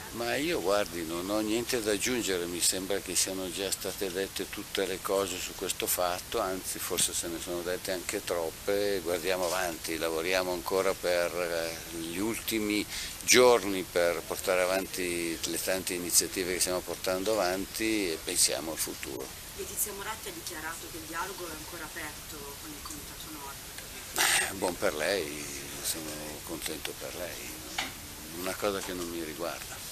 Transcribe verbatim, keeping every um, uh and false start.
Ma io guardi, non ho niente da aggiungere, mi sembra che siano già state dette tutte le cose su questo fatto, anzi forse se ne sono dette anche troppe, guardiamo avanti, lavoriamo ancora per gli ultimi giorni per portare avanti le tante iniziative che stiamo portando avanti e pensiamo al futuro. Letizia Moratti ha dichiarato che il dialogo è ancora aperto con il Comitato Nord. Buon per lei, sono contento per lei, una cosa che non mi riguarda.